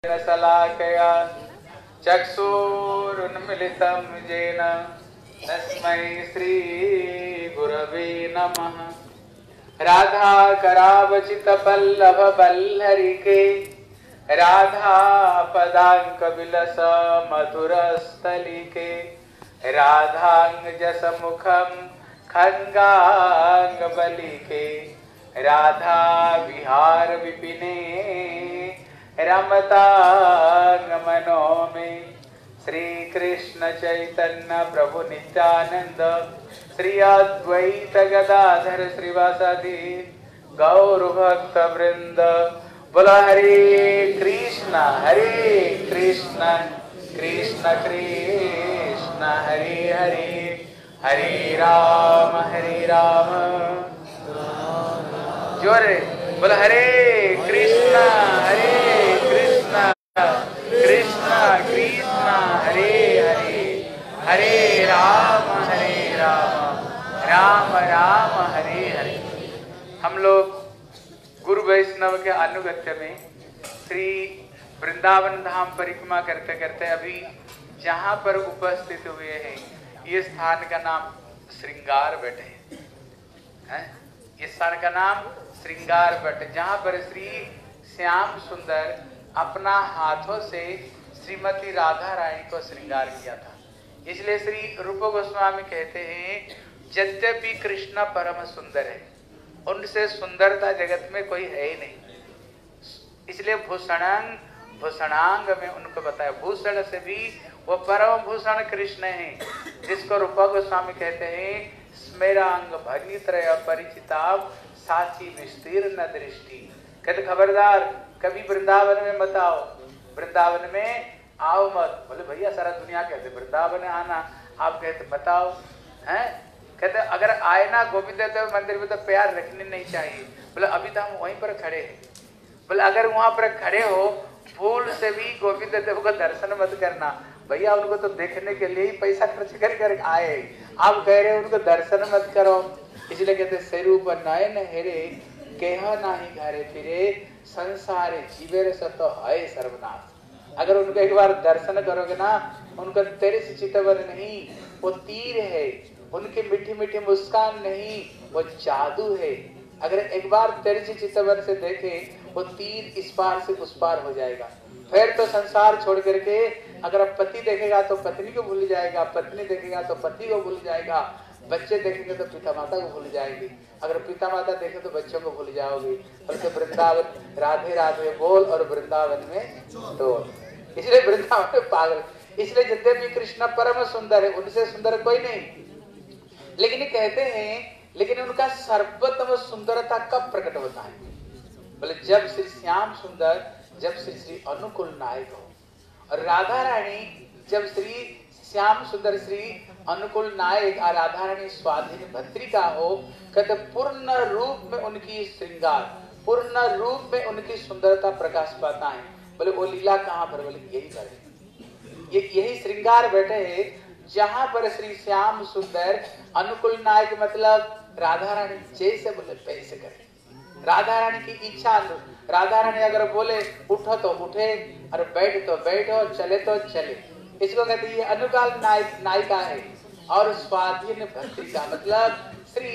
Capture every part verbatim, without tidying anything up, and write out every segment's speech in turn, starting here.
शलाकया चक्षुरुन्मिलितं येन तस्मै श्रीगुरवे नमः। राधा करावचितपल्लवबल्लरिके राधा पदाङ्कविलस मधुरस्थलिके राधाङ्गजसमुखं खड्गाङ्गबलिके राधा विहार विपिने रमतांग मनो में। श्री कृष्ण चैतन्य प्रभु नित्यानंद श्री अद्वैत गदाधर श्रीवासादि गौर भक्त वृंद। बोला हरे कृष्ण हरे कृष्ण कृष्ण कृष्ण हरे हरे हरे राम हरे राम। जोरे बोला हरे कृष्ण हरे कृष्ण कृष्ण कृष्ण हरे हरे हरे राम हरे राम राम राम हरे हरे। हम लोग गुरु वैष्णव के अनुगत्य में श्री वृंदावन धाम परिक्रमा करते करते अभी जहाँ पर उपस्थित हुए हैं ये स्थान का नाम श्रृंगार बट है। इस स्थान का नाम श्रृंगार बट, जहाँ पर श्री श्याम सुंदर अपना हाथों से श्रीमती राधा रानी को श्रृंगार किया था। इसलिए श्री रूप गोस्वामी कहते हैं यद्यपि कृष्ण परम सुंदर है, उनसे सुंदरता जगत में कोई है ही नहीं। इसलिए भूषणांग भूषणांग में उनको बताया, भूषण से भी वो परम भूषण कृष्ण है, जिसको रूप गोस्वामी कहते हैं स्मेरांग भगित्रय परिचिताव साची विस्तीर्ण दृष्टि। कहते खबरदार कभी वृंदावन में मत आओ, वृंदावन में आओ मत। बोले भैया सारा दुनिया कहते वृंदावन आना, आप कहते बताओ हैं। कहते अगर आए ना गोविंद देव मंदिर में तो प्यार रखने नहीं चाहिए। बोले अभी तो हम वहीं पर खड़े हैं। बोले अगर वहां पर खड़े हो भूल से भी गोविंद देव को दर्शन मत करना। भैया उनको तो देखने के लिए ही पैसा खर्च कर कर आए, आप कह रहे उनको दर्शन मत करो। इसलिए कहते स्वरूप नयन हेरे केह नाही घरे फिरे संसारे जीवेर सतो है सर्वनाश। अगर उनको एक बार दर्शन करोगे ना, उनका तेरे से चितवन नहीं वो तीर है, उनकी मीठी मीठी मुस्कान नहीं वो जादू है। अगर एक बार तेरे से चितवन से देखे वो तीर इस पार से उस पार हो जाएगा। फिर तो संसार छोड़ करके अगर पति देखेगा तो पत्नी को भूल जाएगा, पत्नी देखेगा तो पति को भूल जाएगा, बच्चे देखेंगे तो पिता माता को भूल जाएंगे, अगर पिता माता देखे तो बच्चों को भूल जाओगे। बल्कि वृंदावन राधे राधे बोल और वृंदावन में डोल। इसलिए वृंदावन में पागल। इसलिए यद्यपि कृष्ण परम सुंदर है, उनसे सुंदर कोई नहीं। लेकिन कहते हैं लेकिन उनका सर्वोत्तम सुंदरता कब प्रकट होता है? बोले जब श्री श्याम सुंदर, जब श्री श्री अनुकूल नायक हो। और राधा रानी जब श्री श्याम सुंदर श्री अनुकूल नायक और राधा रानी स्वाधीन भद्रिका हो, कहते पूर्ण रूप में उनकी श्रृंगार, पूर्ण रूप में उनकी सुंदरता प्रकाश पाता है। बोले वो लीला कहाँ पर? बोले यही पर है, ये यही श्रृंगार बैठे है जहाँ पर श्री श्याम सुंदर अनुकूल नायक मतलब राधा रानी जैसे बोले वैसे करे। राधा रानी की इच्छा, राधा रानी अगर बोले उठो तो उठे और बैठ तो बैठो, चले तो चले। इसको कहते हैं ये अनुकाल नायक नायिका है। और स्वाधीन भक्तिका मतलब श्री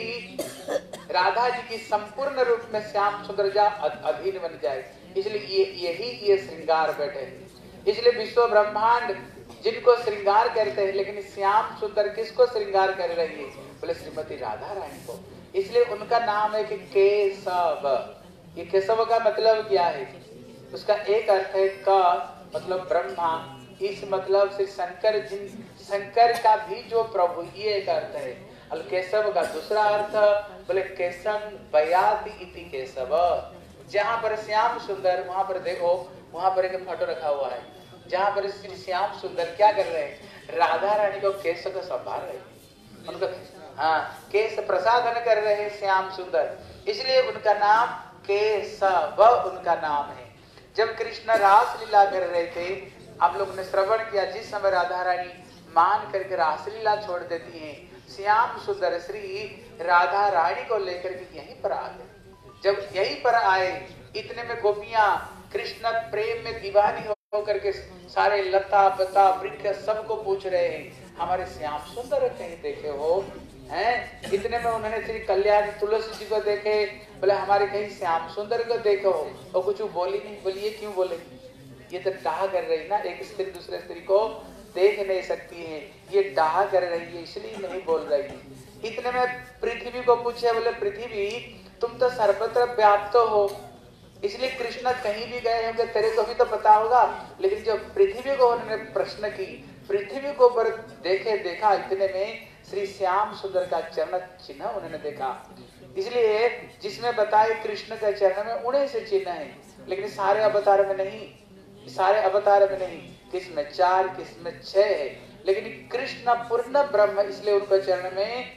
राधा जी की संपूर्ण रूप में श्याम सुंदर जा अधीन बन जाए। इसलिए ये यही ये श्रृंगार बैठे हैं। इसलिए विश्व ब्रह्मांड जिनको श्रृंगार करते हैं, लेकिन श्याम सुंदर किसको श्रृंगार कर रही है? बोले श्रीमती राधा रानी को। इसलिए उनका नाम है कि केशव। ये केशव का मतलब क्या है? उसका एक अर्थ है क मतलब ब्रह्मा, इस मतलब से शंकर जी, शंकर का भी जो प्रभु, ये एक अर्थ है। और केशव का दूसरा अर्थ बोले केशव बयाति इति केशव। जहाँ पर श्याम सुंदर, वहां पर देखो वहां पर एक फोटो रखा हुआ है, जहाँ पर श्री श्याम सुंदर क्या कर रहे हैं? राधा रानी को केश को संभाल रहे हैं, उनको हाँ केश प्रसादन कर रहे हैं श्याम सुंदर। इसलिए उनका नाम केशव उनका नाम है। जब कृष्ण रास लीला कर रहे थे, आप लोगों ने श्रवण किया, जिस समय राधा रानी मान करके रासलीला छोड़ देती हैं, श्याम सुंदर श्री राधा रानी को लेकर के यहीं पर आ गए। जब यहीं पर आए, इतने में गोपियां कृष्ण प्रेम में दीवानी हो होकर के सारे लता पता वृक्ष सबको पूछ रहे हैं, हमारे श्याम सुंदर कहीं देखे हो हैं? इतने में उन्होंने श्री कल्याणी तुलसी जी को देखे, बोले हमारे कहीं श्याम सुंदर को देखो, और कुछ बोली नहीं। बोलिए क्यों बोले? ये तो डाह कर रही ना, एक स्त्री दूसरे स्त्री को देख नहीं सकती है, ये डाह कर रही है इसलिए नहीं बोल रही। इतने में पृथ्वी को पूछे, बोले पृथ्वी तुम तो सर्वत्र व्याप्त हो, इसलिए कृष्ण कहीं भी गए होंगे तेरे को भी तो पता होगा। लेकिन जो पृथ्वी को उन्होंने प्रश्न की, पृथ्वी को पर देखे देखा, इतने में श्री श्याम सुंदर का चरण चिन्ह उन्होंने देखा। इसलिए जिसमें बताए कृष्ण का चरण में उन्हीं से चिन्ह है, लेकिन सारे अवतार में नहीं, सारे अवतार में नहीं, किसमें चार किसमें छह है, लेकिन कृष्ण पूर्ण ब्रह्म, इसलिए उनके चरण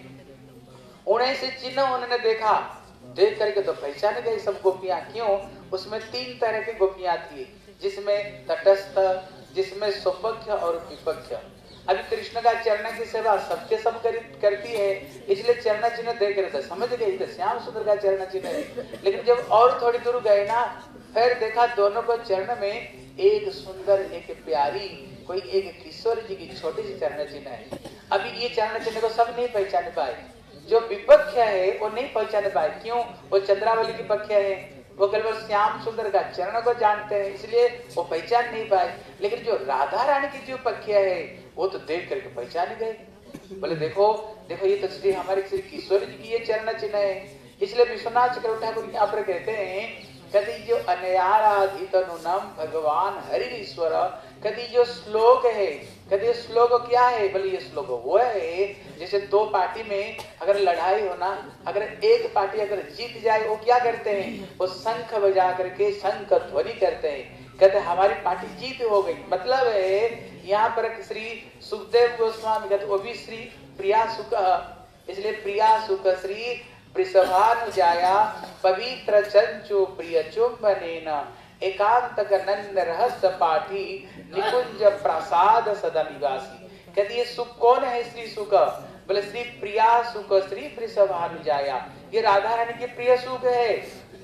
में उन्हीं से चिन्ह उन्होंने देखा। देख करके तो पहचान गई सब गोपियां। क्यों? उसमें तीन तरह की गोपियां थी, जिसमें तटस्थ, जिसमें स्वपक्ष और विपक्ष। अभी कृष्ण का चरण की सेवा सबके सब कर, करती है, इसलिए चरण चिन्ह देख रहे थे, समझ गए तो श्याम सुंदर का चरण चिन्ह है। लेकिन जब और थोड़ी दूर गए ना, फिर देखा दोनों को चरण में एक सुंदर एक प्यारी कोई एक किशोर जी की छोटी सी चरण चिन्ह है। अभी ये चरण चिन्ह को सब नहीं पहचान पाए, जो विपक्ष है वो नहीं पहचान पाए। क्यों? वो चंद्रावली की पक्ष है, वो केवल श्याम सुंदर का चरण को जानते हैं, इसलिए वो पहचान नहीं पाए। लेकिन जो राधा रानी की जो पक्ष है वो तो देख करके पहचान गए। बोले देखो देखो ये तो श्री हमारे श्री किशोर जी की ये चरण चिन्ह है। इसलिए विश्वनाथ चक्रवर्ती ठाकुर यहाँ पर कहते हैं, कभी जो अनयाराधित अनुनम भगवान हरि ईश्वर, कभी जो श्लोक है, कभी श्लोक क्या है? बोले ये श्लोक वो है जैसे दो पार्टी में अगर लड़ाई हो ना, अगर एक पार्टी अगर जीत जाए वो क्या करते हैं? वो शंख बजा करके शंख ध्वनि करते हैं, कहते हमारी पार्टी जीत हो गई। मतलब है यहाँ पर श्री सुखदेव गोस्वामी कहते वो भी श्री प्रिया सुख, इसलिए प्रिया सुख श्री वृषभानुजाया पवित्र चंचु प्रिय चुंबनेन एकांत नंद रहस्य पाठी निकुंज प्रसाद सदा निवासी। कहती ये सुख कौन है? श्री सुख, बोले श्री प्रिया सुख श्री वृषभानुजाया, ये राधा रानी की प्रिय सुख है।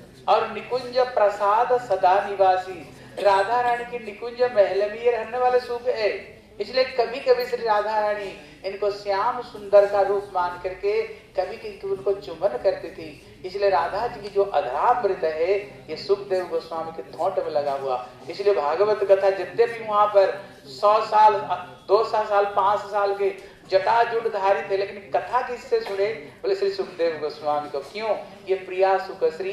और निकुंज प्रसाद सदा निवासी, राधा रानी की निकुंज महल में ये रहने वाले सुख है। इसलिए कभी कभी श्री राधा रानी इनको श्याम सुंदर का रूप मान करके कभी कभी उनको चुंबन करती थी। इसलिए राधा जी की जो अधरामृत है ये सुखदेव गोस्वामी के थोट में लगा हुआ। इसलिए भागवत कथा जितने भी वहां पर सौ साल दो सौ साल पांच साल के जटाजुट धारी थे, लेकिन कथा किससे सुने? बोले श्री सुखदेव गोस्वामी को। क्यों? ये प्रिया सुख श्री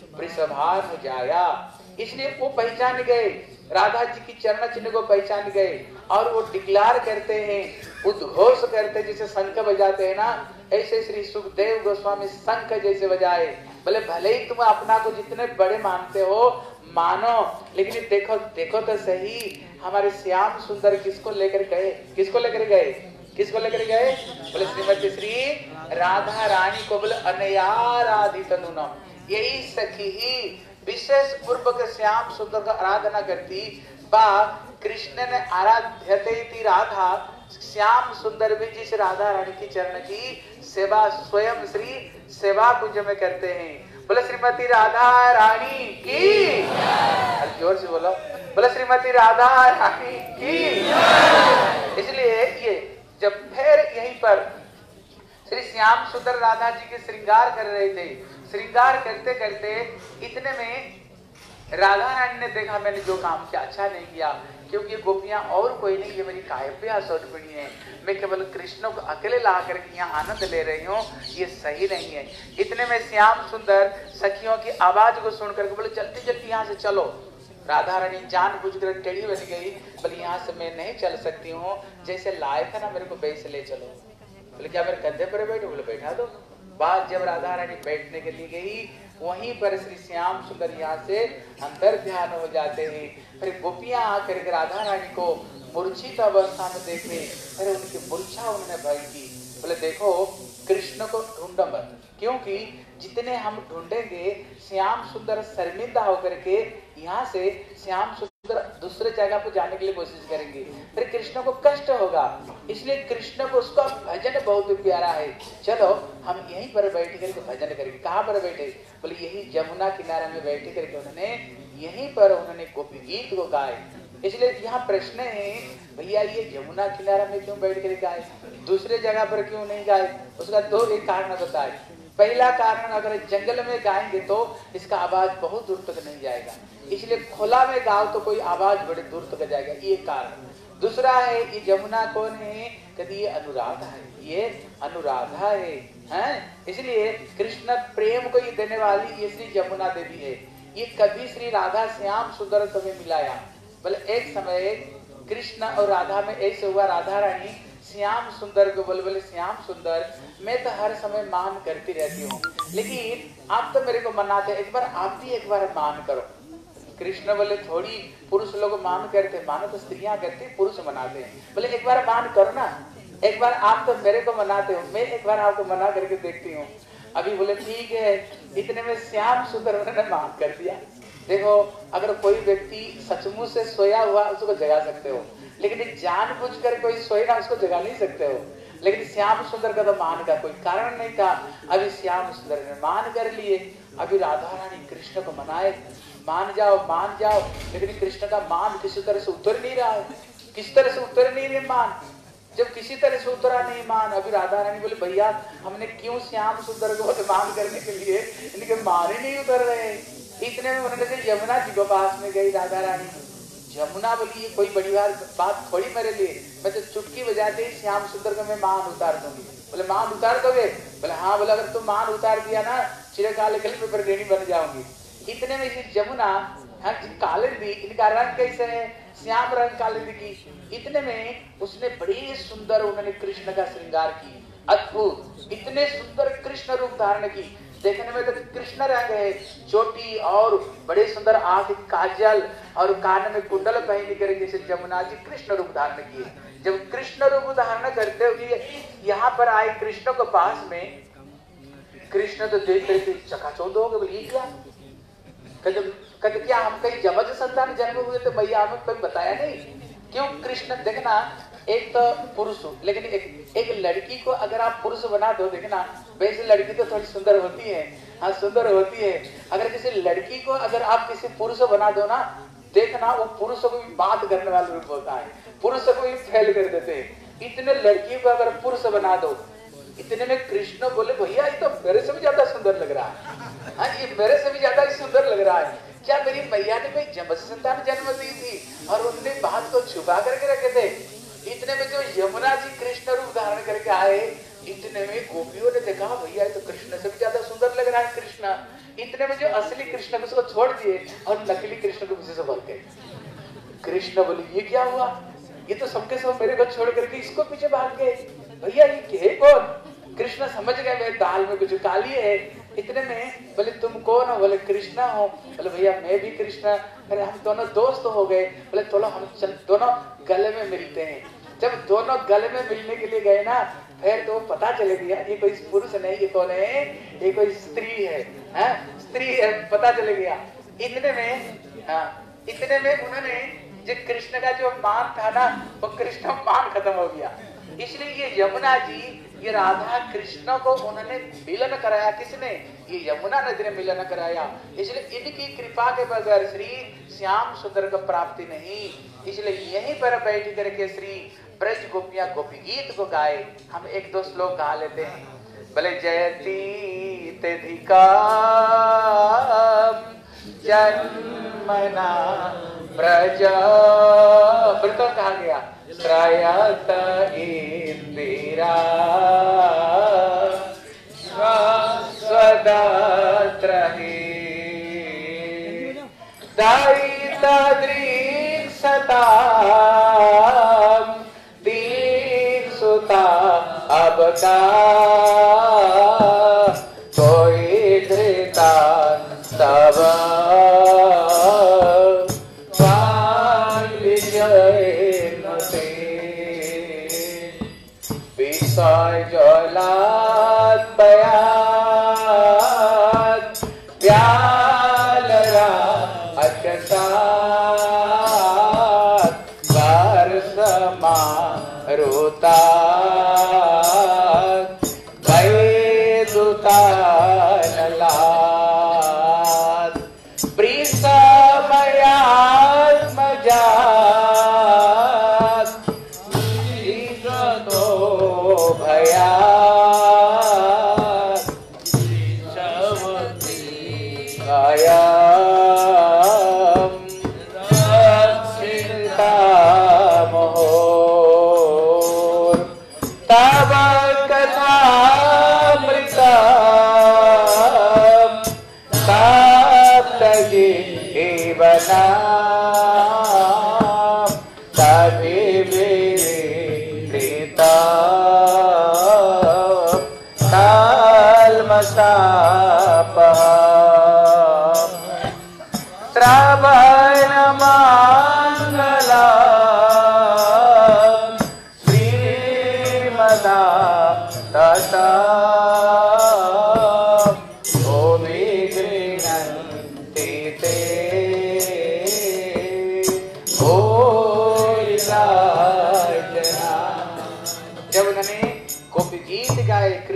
वृषभानुजाया, इसलिए वो पहचान गए, राधा जी की चरण चिन्ह को पहचान गए। और वो डिक्लार करते हैं, उद्घोष करते हैं, जैसे शंख बजाते हैं ना, ऐसे श्री सुखदेव गोस्वामी शंख जैसे बजाए। बोले भले ही तुम अपना को जितने बड़े मानते हो मानो, लेकिन देखो देखो तो सही हमारे श्याम सुंदर किसको लेकर गए? किसको लेकर गए? किसको लेकर गए? बोले श्रीमती श्री राधा रानी को। बोले अनयाराधित अनुनम, यही सखी ही विशेष पूर्वक श्याम सुंदर का आराधना करती बा। कृष्ण ने आराध्यते थी राधा, श्याम सुंदर भी जिस राधा रानी की चरण की सेवा स्वयं श्री सेवा कुंज में करते हैं। बोले श्रीमती राधा रानी की, जोर से बोलो, बोले श्रीमती राधा रानी की। इसलिए ये जब फिर यहीं पर श्री श्याम सुंदर राधा जी के श्रृंगार कर रहे थे, श्रृंगार करते करते इतने में राधा रानी ने देखा मैंने जो काम किया अच्छा नहीं किया, क्योंकि ये गोपियां और कोई नहीं, ये मेरी काव्या सौटपणी है, मैं केवल कृष्ण को अकेले ला करके यहाँ आनंद ले रही हूँ, ये सही नहीं है। इतने में श्याम सुंदर सखियों की आवाज को सुन करके बोले जल्दी जल्दी यहाँ से चलो। राधा रानी जान बुझ कर टेढ़ी बन गई, बोले यहाँ से मैं नहीं चल सकती हूँ, जैसे लाए थे ना मेरे को वैसे ले चलो। बोले क्या मेरे कंधे पर बैठो? बोले बैठा दो। बाद जब राधा रानी बैठने के लिए गई, वहीं पर श्री श्याम सुंदर यहाँ से अंतर ध्यान हो जाते हैं। फिर गोपियां आकर राधा रानी को मूर्छित अवस्था में देखे, फिर उनकी मूर्छा उन्होंने भरी की। बोले देखो कृष्ण को ढूंढो मत, क्योंकि जितने हम ढूंढेंगे श्याम सुंदर शर्मिंदा होकर के यहाँ से श्याम सुंदर दूसरे जगह पर जाने के लिए कोशिश करेंगे, फिर कृष्ण को कष्ट होगा। इसलिए कृष्ण को उसका भजन बहुत प्यारा है, चलो हम यहीं पर बैठ करके भजन करेंगे। कहाँ पर बैठे? बोले यही जमुना किनारे में बैठ करके उन्होंने यहीं पर उन्होंने गोपी गीत को गाए। इसलिए यहाँ प्रश्न है, भैया ये यमुना किनारा में क्यों बैठ कर गाए, दूसरे जगह पर क्यों नहीं गाए? उसका दो एक कारण बताए। पहला कारण, अगर जंगल में गाएंगे तो इसका आवाज बहुत दूर तक नहीं जाएगा, इसलिए खुला में गाओ तो कोई आवाज बड़े दूर तक जाएगा, ये कारण। दूसरा है, ये यमुना कौन है? कहती ये अनुराधा है, ये अनुराधा है, हैं? इसलिए कृष्ण प्रेम को ये देने वाली ये श्री यमुना देवी है। ये कभी श्री राधा श्याम सुंदर तुम्हें मिलाया, बोले एक समय कृष्ण और राधा में ऐसे हुआ, राधा रानी श्याम सुंदर को बोले, बोले श्याम सुंदर मैं तो हर समय मान करती रहती हूँ, लेकिन आप तो मेरे को मनाते, एक बार आप भी एक बार मान करो। कृष्ण बोले थोड़ी पुरुष लोग मान करते, मानो तो स्त्रियां करती, पुरुष मनाते हैं। बोले एक बार मान करो ना, एक बार आप तो मेरे को मनाते हो, मैं एक बार आपको मना करके देखती हूँ। अभी बोले ठीक है, इतने में श्याम सुंदर उन्होंने मान कर दिया। देखो, अगर कोई व्यक्ति सचमुच से सोया हुआ उसको जगा सकते हो, लेकिन जानबूझकर कोई सोए ना उसको जगा नहीं सकते हो। लेकिन श्याम सुंदर का तो मान का कोई कारण नहीं था। अभी श्याम सुंदर ने मान कर लिए, अभी राधा रानी कृष्ण को मनाए, मान जाओ मान जाओ, लेकिन कृष्ण का मान किसी तरह से उतर नहीं रहा है, किसी तरह से उतर नहीं रहे मान। जब किसी तरह से उतरा नहीं मान, अभी राधा रानी बोले भैया हमने क्यों श्याम सुंदर को मान करने के लिए, इनके मान ही नहीं उतर रहे। इतने में उन्होंने यमुना जी के पास में गई राधा रानी। यमुना बोली ये कोई बड़ी बात थोड़ी मेरे लिए, मैं तो चुटकी बजाते ही श्याम सुंदर को मैं मान उतार दूंगी। बोले मान उतार दोगे? बोले हाँ। बोले अगर तुम मान उतार दिया ना, चिरकाल के लिए मैं ऋणी बन जाऊंगी। इतने में ये यमुना, हाँ कालिंदी, इनका रंग कैसे है? श्याम रंग कालिंदी की। इतने में उसने बड़ी सुंदर उन्होंने कृष्ण का श्रृंगार की, अद्भुत, इतने सुंदर कृष्ण रूप धारण की। देखने में तो कृष्ण रंग है, चोटी और बड़े सुंदर आंख, काजल और कान में कुंडल पहन कर जैसे यमुना जी कृष्ण रूप धारण किए। जब कृष्ण रूप धारण करते हुए यहाँ पर आए कृष्ण के पास में, कृष्ण तो देख करके चकाचौंध हो गए, ये क्या? कहते क्या हम कहीं जमज संतान जन्म हुए थे? भैया हमें कभी बताया नहीं। क्यों? कृष्ण देखना, एक तो पुरुष, लेकिन एक एक लड़की को अगर आप पुरुष बना दो, देखना वैसे लड़की तो थोड़ी सुंदर होती है, हाँ सुंदर होती है। अगर किसी लड़की को अगर आप किसी पुरुष बना दो ना, देखना वो पुरुष को भी बात करने वाला रूप होता है, पुरुष को भी फेल कर देते हैं। इतने लड़की को अगर पुरुष बना दो, इतने में कृष्ण बोले भैया ये तो मेरे से भी ज्यादा सुंदर लग रहा है, हाँ ये मेरे से भी ज्यादा सुंदर लग रहा है। क्या मेरी मैया ने कोई जमज संतान जन्म दी थी और उनने बात को छुपा करके रखे थे? इतने में जो यमुना जी कृष्ण रूप धारण करके आए, इतने में गोपियों ने देखा भैया तो कृष्ण से भी ज्यादा सुंदर लग रहा है कृष्ण। इतने में जो असली कृष्ण को उसको छोड़ दिए और नकली कृष्ण को पीछे से भर गए। कृष्ण बोले ये क्या हुआ, ये तो सबके सब मेरे को छोड़ करके इसको पीछे भाग गए, भैया ये है कौन? कृष्ण समझ गए मेरे दाल में कुछ काली है। इतने में बोले तुम कौन हो? बोले कृष्णा हो। बोले भैया मैं भी कृष्ण। अरे हम दोनों दोस्त हो गए। बोले चलो हम चल दोनों गले में मिलते हैं। जब दोनों गले में मिलने के लिए गए ना, फिर तो पता चले गया ये कोई पुरुष नहीं, ये कौन है? ये कोई स्त्री है, है? स्त्री है, पता चले गया। इतने में हाँ, इतने में उन्होंने जो कृष्ण का जो मान था ना, वो कृष्ण मान खत्म हो गया। इसलिए ये यमुना जी, ये राधा कृष्ण को उन्होंने मिलन कराया। किसने? ये यमुना नदी ने मिलन कराया। इसलिए इनकी कृपा के बगैर श्री श्याम सुंदर को प्राप्ति नहीं। इसलिए यहीं पर बैठ करके श्री ब्रज गोपियां गोपी गीत को गाए। हम एक दो श्लोक गा लेते हैं। भले जयती तधिका जन्मना ब्रज, फिर तो कहा गया त्रयत इंदिरा स्वदात्र दायिता दृक्सता दीक्षुता अबका कोई धृता तब जलात बयात प्यालरा अकसात बरसमा रोतात भयदुतानलात प्रिसमयात्मजा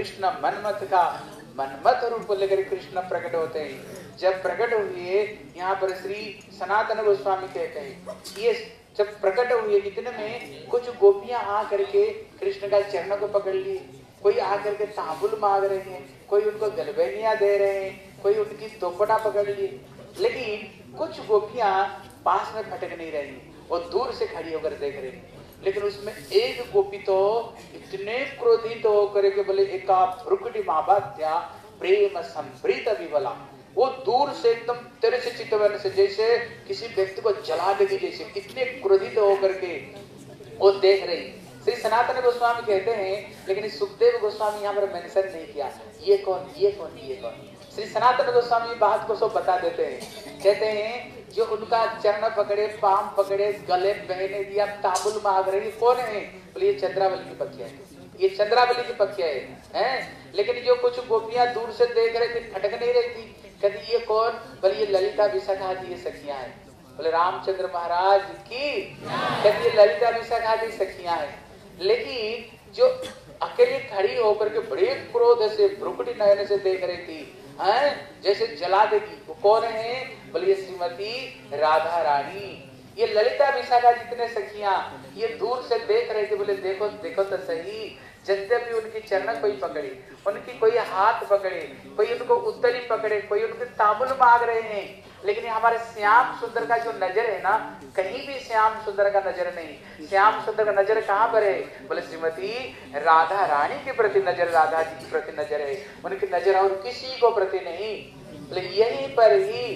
कृष्ण मनमथ का मनमथ रूप लेकर कृष्ण प्रकट होते हैं। जब प्रकट हुए यहाँ पर श्री सनातन गोस्वामी कहते हैं, ये जब प्रकट हुए इतने में कुछ गोपियां आ करके कृष्ण का चरण को पकड़ लिए, कोई आकर के तांबुल मांग रहे हैं, कोई उनको गलबेनियां दे रहे हैं, कोई उनकी दोपटा पकड़ लिए। लेकिन कुछ गोपियां पास में भटक नहीं रही और दूर से खड़ी होकर देख रही। लेकिन उसमें एक गोपी तो इतने क्रोधित तो होकर के बोले एका भ्रुकुटी माबात्या प्रेम संप्रीत विबला, वो दूर से एकदम तेरे से चितवन से जैसे किसी व्यक्ति को जला देगी, जैसे कितने क्रोधित होकर के वो देख रही। श्री सनातन गोस्वामी कहते हैं, लेकिन सुखदेव गोस्वामी यहाँ पर मेंशन नहीं किया, ये कौन ये कौन ये कौन। श्री सनातन गोस्वामी बात को सब बता देते हैं, कहते हैं जो उनका चरण पकड़े, पाम पकड़े, गले पहने दिया, तांबुल मांग रही, कौन है? बोले ये चंद्रावली की पक्षिया है, ये चंद्रावली की पक्षिया है, हैं? लेकिन जो कुछ गोपियां दूर से देख रही थी, फटक नहीं रही थी, कहती ये कौन? बोले ये ललिता विशाखा जी ये सखियां हैं। बोले रामचंद्र महाराज की, कहती ये ललिता विशाखा जी सखियां हैं। लेकिन जो अकेले खड़ी होकर के बड़े क्रोध से भ्रुकुटी नयन से देख रही थी, हैं? जैसे जला देगी, वो कौन है? बोले श्रीमती राधा रानी। ये ललिता विशाखा जितने सखियां ये दूर से देख रहे थे, बोले देखो देखो तो सही, यद्यपि उनकी चरण कोई पकड़ी, उनकी कोई हाथ पकड़े, कोई उनको उत्तरी पकड़े, कोई उनके तांबुल मांग रहे हैं, लेकिन हमारे श्याम सुंदर का जो नजर है ना, कहीं भी श्याम सुंदर का नजर नहीं। श्याम सुंदर का नजर कहाँ पर है? बोले श्रीमती राधा रानी के प्रति नजर, राधा जी के प्रति नजर है, उनकी नजर और किसी को प्रति नहीं। बोले यहीं पर ही,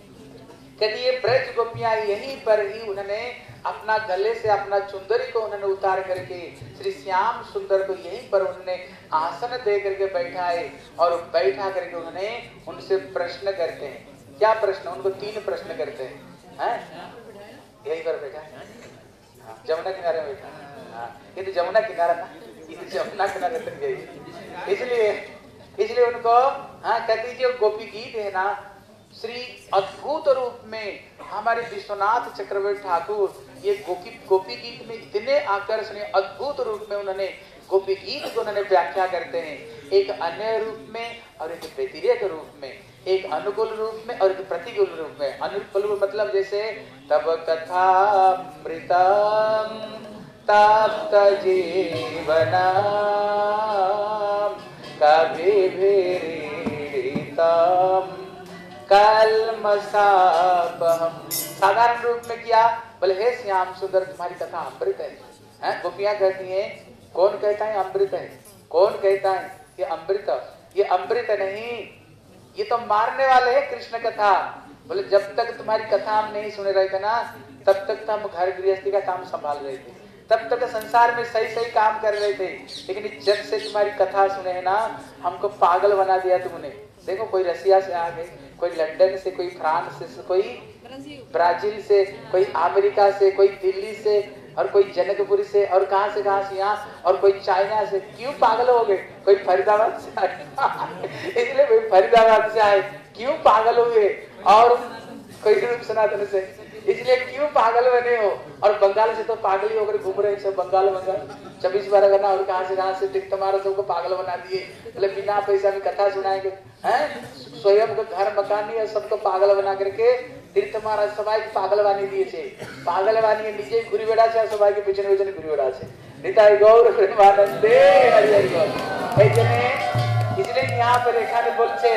कहती ये ब्रज गोपियां यहीं पर ही उन्होंने अपना गले से अपना चुंदरी को उन्होंने उतार करके श्री श्याम सुंदर को यहीं पर उन्होंने आसन दे करके बैठाए और बैठा करके उन्होंने उनसे प्रश्न करते हैं। क्या प्रश्न? उनको तीन प्रश्न करते हैं, हैं? यहीं पर बैठा है, जमुना किनारे में बैठा। हाँ, ये तो जमुना किनारा था, ये तो जमुना किनारे तक गई, इसलिए इसलिए उनको हाँ कहती जो गोपी गीत है ना, श्री अद्भुत रूप में हमारे विश्वनाथ चक्रवर्ती ठाकुर ये गोपी गोपी गीत में इतने आकर्षणीय अद्भुत रूप में उन्होंने गोपी गीत को उन्होंने व्याख्या करते हैं, एक अन्य रूप में और एक व्यतिरेक रूप में, एक अनुकूल रूप में और एक प्रतिकूल रूप में। अनुकूल मतलब जैसे तब कथामृतम तप्त जीवनम कविभिरीडितम कल्मषापहम। साधारण रूप में किया? बोले हे श्याम सुंदर तुम्हारी कथा अमृत है, हैं? गोपियां कहती हैं कौन कहता है अमृत है? कौन कहता है ये अमृत? ये अमृत नहीं, ये तो मारने वाले है कृष्ण कथा। बोले जब तक तुम्हारी कथा हम नहीं सुन रहे थे ना, तब तक तो हम घर गृहस्थी का काम संभाल रहे थे, तब तक संसार में सही सही काम कर रहे थे, लेकिन जब से तुम्हारी कथा सुने है ना, हमको पागल बना दिया तुमने। देखो कोई रसिया से आ गए, कोई लंदन से, कोई फ्रांस से, कोई ब्राजील से, कोई अमेरिका से, कोई दिल्ली से, और कोई जनकपुरी से, और कहां से कहां से यहाँ, और कोई चाइना से। क्यों पागल हो गए? कोई फरीदाबाद से आए इसलिए कोई फरीदाबाद से आए, क्यों पागल हुए? और कोई रूप सनातन से, इसलिए क्यों पागल बने हो? और बंगाल से तो पागल ही होकर घूम रहे सब, बंगाल बंगाल छब्बीस बारह करना, और कहां से कहां से तुम्हारा सबको पागल बना दिए। मतलब बिना पैसा में कथा सुनाएंगे, हैं? स्वयं को घर मकान नहीं है, सबको पागल बना करके तीर्थ महाराज सबाई पागल बानी दिए छे। पागल बानी निजे घुरी बेड़ा छे, सबाई के पीछे पीछे घुरी बेड़ा छे। निताई गौर प्रेमानंदे हरि हरि बोल। ऐजने इसलिए यहाँ पर रेखा ने बोल छे,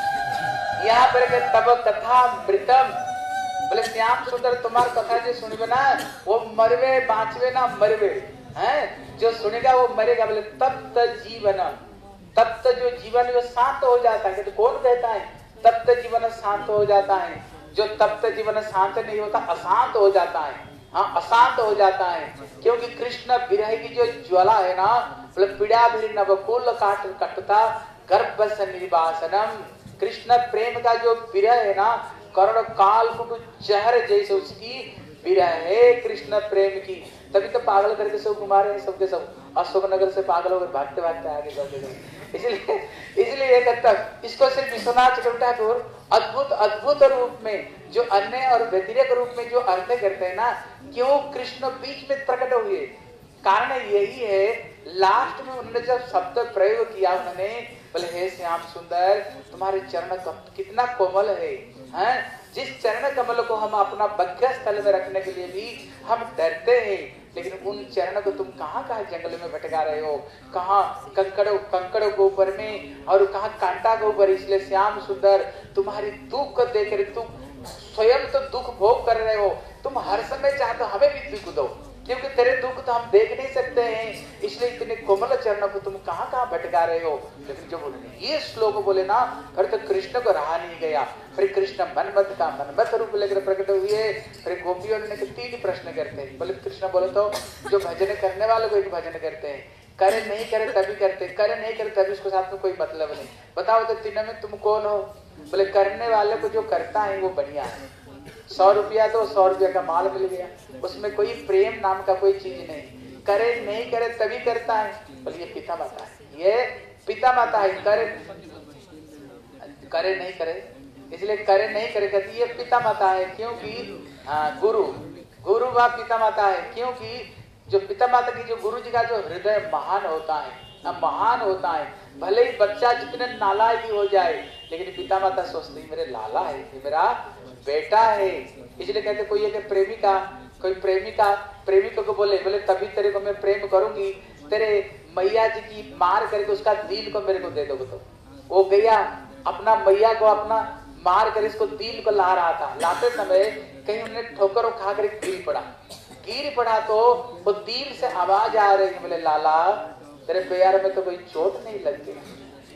यहाँ पर के तब कथा मृतम। बोले श्याम सुंदर तुम्हार कथा जो सुनबे ना, वो मरवे बाँचवे ना मरवे, हैं? जो सुनेगा वो मरेगा। बोले तप्त जीवन, तप्त जो जीवन जो शांत हो जाता है, तो कौन कहता है तप्त जीवन शांत हो जाता है? जो तप्त जीवन शांत नहीं होता, अशांत हो जाता है। हाँ, अशांत हो जाता है, क्योंकि कृष्ण विरह की जो ज्वाला है ना, बोले पीड़ा भी नवकुल काट कटता गर्भ सन्निवासनम। कृष्ण प्रेम का जो विरह है ना, कर्ण काल कुट जहर जैसे उसकी विरह है कृष्ण प्रेम की। तभी तो पागल करके सब घुमा रहे हैं सबके सब, अशोक नगर से पागल होकर भागते भागते आगे जाते। इसलिए इसलिए एक तक इसको सिर्फ विश्वनाथ चक्रवर्ती ठाकुर अद्भुत अद्भुत रूप में जो अन्य और व्यतिरेक रूप में जो अर्थ करते हैं ना, क्यों कृष्ण बीच में प्रकट हुए, कारण यही है, लास्ट में उन्होंने जब शब्द प्रयोग किया, उन्होंने बोले हे श्याम सुंदर, तुम्हारे चरण कितना कोमल है, हैं? जिस चरण कमल को हम अपना बग्घ स्थल में रखने के लिए भी हम डरते हैं, लेकिन उन चरणों को तुम कहाँ कहाँ जंगल में भटका रहे हो, कहाँ कंकड़ों कंकड़ों के ऊपर में और कहाँ कांटा के ऊपर। इसलिए श्याम सुंदर, तुम्हारी दुख को देख कर तुम स्वयं तो दुख भोग कर रहे हो, तुम हर समय चाहे तो हमें भी दुख दो, क्योंकि तेरे दुख तो हम देख नहीं सकते हैं, इसलिए इतने कोमल चरणों को तुम कहाँ कहाँ भटका रहे हो। लेकिन जब उन्होंने ये श्लोक बोले ना, फिर तो कृष्ण को रहा नहीं गया, फिर कृष्ण मनमत का मनमत रूप लेकर प्रकट हुए। फिर गोपियों ने तीन प्रश्न करते हैं। बोले कृष्ण बोले तो जो भजन करने वाले को एक भजन करते हैं, करे नहीं करे तभी करते, करे नहीं करे तभी उसके साथ में कोई मतलब नहीं। बताओ तो तीनों में तुम कौन हो? बोले करने वाले को जो करता है वो बढ़िया है, सौ रुपया तो सौ रुपया का माल मिल गया, उसमें कोई प्रेम नाम का कोई चीज नहीं, करे नहीं करे तभी करता है। बोले ये पिता माता है, ये पिता माता है, करे करे नहीं करे, इसलिए करे नहीं करे कहती ये पिता माता है, क्योंकि आ, गुरु गुरु व पिता माता है, क्योंकि जो पिता माता की जो गुरु जी का जो हृदय महान होता है, महान होता है। भले ही बच्चा जितने नालायक हो जाए, लेकिन पिता माता सोचते हैं मेरे लाला है, मेरा बेटा है। इसलिए कहते कोई एक प्रेमिका कोई प्रेमिका प्रेमिका को बोले बोले तभी तेरे को मैं प्रेम करूंगी, तेरे मैया जी की मार करके उसका दिल को मेरे को दे दोगे। तो वो गया अपना मैया को अपना मार कर इसको दिल को ला रहा था, लाते समय कहीं उन्हें ठोकर खा कर गिर पड़ा गिर पड़ा तो वो दिल से आवाज आ रही है, बोले लाला तेरे पैर में तो कोई चोट नहीं लग गया,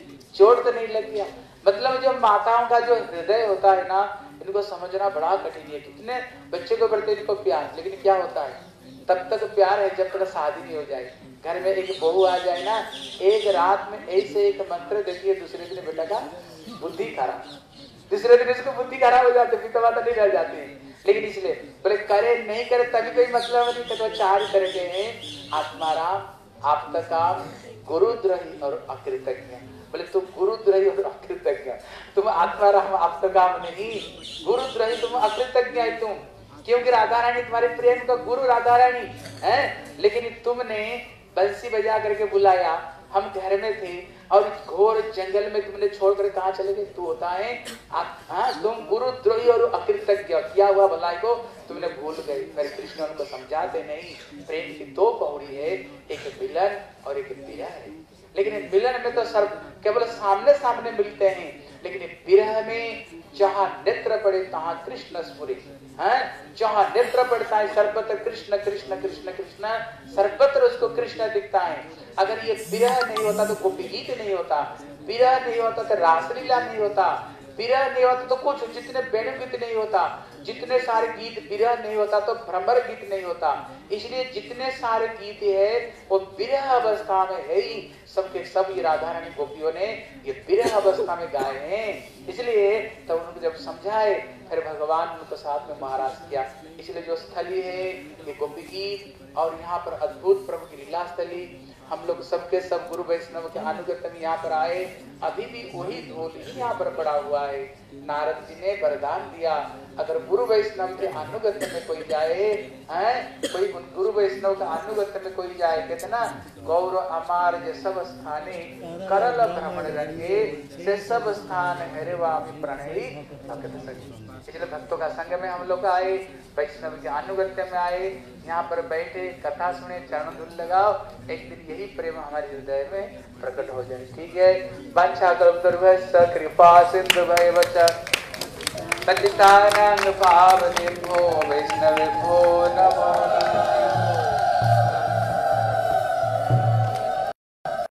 चोट तो नहीं लग गया। मतलब जो माताओं का जो हृदय होता है ना, इनको समझना बड़ा कठिन है। कितने बच्चे को बढ़ते इनको प्यार, लेकिन क्या होता है तब तक प्यार है जब तक शादी नहीं हो जाए। घर में एक बहू आ जाए ना, एक रात में ऐसे एक मंत्र देखिए, दूसरे दिन बेटा का बुद्धि खराब, दूसरे दिन इसको बुद्धि खराब हो जाती है, पिता माता नहीं रह जाती है। लेकिन इसलिए बोले करे नहीं करे तभी कोई मतलब नहीं। तो चार तरह के हैं, आत्माराम, आप्तकाम, गुरुद्रोही और अकृतज्ञ। बोले तुम गुरुद्रोही और अकृतज्ञ, तुम आत्माराम आप्तकाम नहीं, गुरुद्रोही तुम अकृतज्ञ है तुम, क्योंकि राधा रानी तुम्हारे प्रेम का गुरु राधा रानी है। लेकिन तुमने बंसी बजा करके बुलाया, हम घर में थे और घोर जंगल में तुमने छोड़कर कहाँ चले गए? तू होता है हाँ, तुम गुरुद्रोही और अकृतज्ञ, किया हुआ भलाई को तुमने भूल गए। फिर कृष्ण उनको समझाते नहीं, प्रेम की दो पौड़ी है, एक मिलन और एक विरह है। लेकिन मिलन में तो सर केवल सामने सामने मिलते हैं, लेकिन विरह में जहाँ नेत्र पड़े तहाँ कृष्ण स्फुरे हैं, जहाँ नेत्र पड़ता है सर्वत्र कृष्ण कृष्ण कृष्ण कृष्ण, सर्वत्र उसको कृष्ण दिखता है। अगर ये विरह नहीं होता तो गोपी गीत नहीं होता, विरह नहीं होता तो रासलीला नहीं होता, विरह नहीं होता तो कुछ जितने वेणु गीत नहीं होता, जितने सारे गीत विरह नहीं होता तो भ्रमर गीत नहीं होता। इसलिए जितने सारे गीत है वो विरह अवस्था में है ही, सबके सब ये राधा रानी गोपियों ने ये विरह अवस्था में गाए हैं। इसलिए तो उनको जब समझाए, फिर भगवान उनको साथ में महाराज किया। इसलिए जो स्थली है ये गोपी गीत, और यहाँ पर अद्भुत प्रभु की लीला स्थली, हम लोग सबके सब गुरु वैष्णव के अनुगत में यहाँ पर आए, अभी भी वही धूल ही यहाँ पर पड़ा हुआ है। नारद जी ने वरदान दिया, अगर गुरु वैष्णव के अनुगत में कोई जाए हैं, कोई गुरु वैष्णव के अनुगत में कोई जाए, कहते ना गौर अमार जे सब स्थाने करल भ्रमण रंगे से सब स्थान हरेवा प्रणयी भक्त सखी। इसलिए भक्तों का संग में हम लोग आए, वैष्णव के अनुगत्य में आए, यहाँ पर बैठे कथा सुने, चरण धूल लगाओ, एक दिन यही प्रेम हमारे हृदय में प्रकट हो जाए। ठीक है, वांछा कल्पतरुभ्यश्च कृपा सिन्धुभ्यश्च पतितानां पावनेभ्यो वैष्णवेभ्यो नमः।